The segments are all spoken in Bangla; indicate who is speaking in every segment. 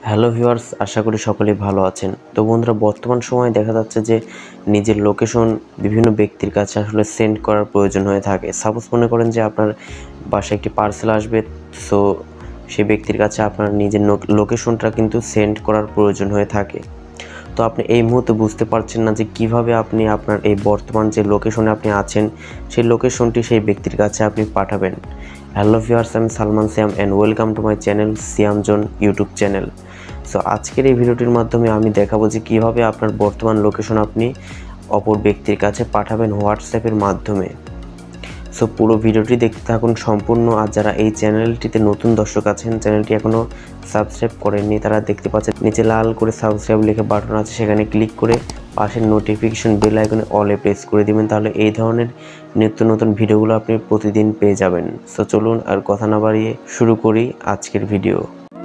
Speaker 1: হ্যালো ভিউয়ার্স, আশা করি সকলেই ভালো আছেন। তো বন্ধুরা, বর্তমান সময়ে দেখা যাচ্ছে যে নিজের লোকেশন বিভিন্ন ব্যক্তির কাছে আসলে সেন্ড করার প্রয়োজন হয়ে থাকে। সাপোজ মনে করেন যে আপনার বাসায় একটি পার্সেল আসবে, সো সেই ব্যক্তির কাছে আপনার নিজের লোকেশনটা কিন্তু সেন্ড করার প্রয়োজন হয়ে থাকে। তো আপনি এই মুহূর্তে বুঝতে পারছেন না যে কিভাবে আপনি আপনার এই বর্তমান যে লোকেশনে আপনি আছেন সেই লোকেশনটি সেই ব্যক্তির কাছে আপনি পাঠাবেন। হ্যালো ভিউয়ার্স, আমি Salman Siam and welcome to my channel Siam zone YouTube channel. So আজকের এই ভিডিওটির মাধ্যমে আমি দেখাবো যে কীভাবে আপনার বর্তমান লোকেশন আপনি অপর ব্যক্তির কাছে পাঠাবেন হোয়াটসঅ্যাপের মাধ্যমে। সো পুরো ভিডিওটি দেখতে থাকুন সম্পূর্ণ। আর যারা এই চ্যানেলটিতে নতুন দর্শক আছেন, চ্যানেলটি এখনও সাবস্ক্রাইব করেননি, তারা দেখতে পাচ্ছেন নিচে লাল করে সাবস্ক্রাইব লিখে বাটন আছে, সেখানে ক্লিক করে পাশের নোটিফিকেশন বেল আইকনে অলে প্রেস করে দিবেন। তাহলে এই ধরনের নিত্য নতুন ভিডিওগুলো আপনি প্রতিদিন পেয়ে যাবেন। সো চলুন আর কথা না বাড়িয়ে শুরু করি আজকের video.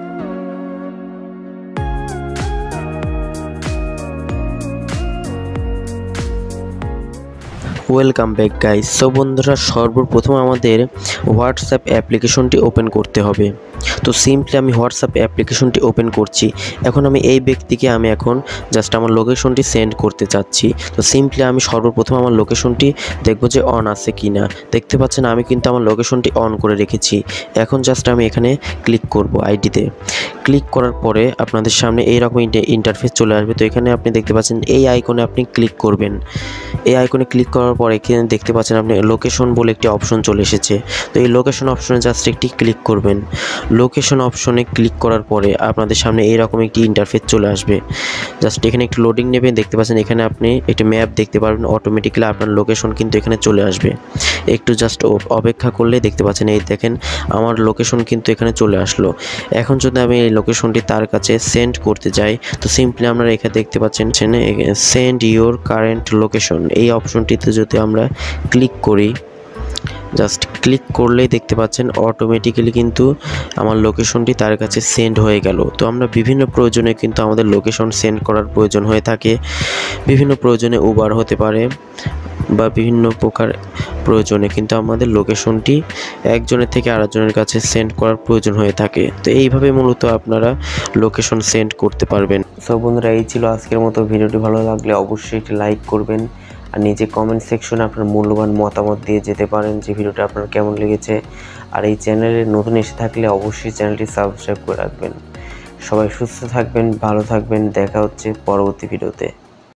Speaker 1: Welcome back guys. So বন্ধুরা, সর্বপ্রথম আমাদের হোয়াটসঅ্যাপ অ্যাপ্লিকেশনটি ওপেন করতে হবে। তো সিম্পলি আমি হোয়াটসঅ্যাপ অ্যাপ্লিকেশনটি ওপেন করছি। এখন আমি এই ব্যক্তিকে এখন জাস্ট আমার লোকেশনটি সেন্ড করতে চাচ্ছি। তো সিম্পলি আমি সর্বপ্রথম আমার লোকেশনটি দেখব যে অন আছে কি না। দেখতে পাচ্ছেন আমি কিন্তু আমার লোকেশনটি অন করে রেখেছি। এখন জাস্ট আমি এখানে ক্লিক করব আইডিতে। ক্লিক করার পরে আপনাদের সামনে এইরকম ইন্টারফেস চলে আসবে। তো এখানে আপনি দেখতে পাচ্ছেন এই আইকনে আপনি ক্লিক করবেন। এই আইকনে ক্লিক করার পরে এখানে দেখতে পাচ্ছেন আপনি লোকেশন বলে একটি অপশন চলে এসেছে। তো এই লোকেশন অপশনে জাস্ট একটি ক্লিক করবেন। লোকেশন অপশনে ক্লিক করার পরে আপনাদের সামনে এইরকম একটি ইন্টারফেস চলে আসবে। জাস্ট এখানে একটু লোডিং নেবেন। দেখতে পাচ্ছেন এখানে আপনি একটি ম্যাপ দেখতে পারবেন। অটোমেটিক্যালি আপনার লোকেশন কিন্তু এখানে চলে আসবে। একটু জাস্ট অপেক্ষা করলে দেখতে পাচ্ছেন এই দেখেন আমার লোকেশন কিন্তু এখানে চলে আসলো। এখন যদি আমি এই লোকেশনটি তার কাছে সেন্ড করতে যাই, তো সিম্পলি আপনারা এখানে দেখতে পাচ্ছেন সেন্ড ইউর কারেন্ট লোকেশন, এই অপশনটিতে যদি আমরা ক্লিক করি, জাস্ট ক্লিক করলেই দেখতে পাচ্ছেন অটোমেটিক্যালি কিন্তু আমার লোকেশনটি তার কাছে সেন্ড হয়ে গেল। তো আমরা বিভিন্ন প্রয়োজনে কিন্তু আমাদের লোকেশন সেন্ড করার প্রয়োজন হয়ে থাকে। বিভিন্ন প্রয়োজনে উবার হতে পারে বা বিভিন্ন প্রকার প্রয়োজনে কিন্তু আমাদের লোকেশনটি একজনের থেকে আরেকজনের কাছে সেন্ড করার প্রয়োজন হয়ে থাকে। তো এইভাবে মূলত আপনারা লোকেশন সেন্ড করতে পারবেন। সো বন্ধুরা, এই ছিল আজকের মতো। ভিডিওটি ভালো লাগলে অবশ্যই একটি লাইক করবেন আর নিচে কমেন্ট সেকশনে আপনার মূল্যবান মতামত দিয়ে যেতে পারেন যে ভিডিওটা আপনার কেমন লেগেছে। আর এই চ্যানেলে নতুন এসে থাকলে অবশ্যই চ্যানেলটি সাবস্ক্রাইব করে রাখবেন। সবাই সুস্থ থাকবেন, ভালো থাকবেন। দেখা হচ্ছে পরবর্তী ভিডিওতে।